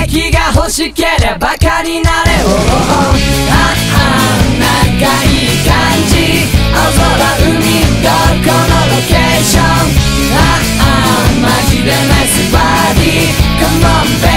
激が欲しければバカになれ。仲いい感じ、青空海どこのロケーション。マジでナイスバディ Come on baby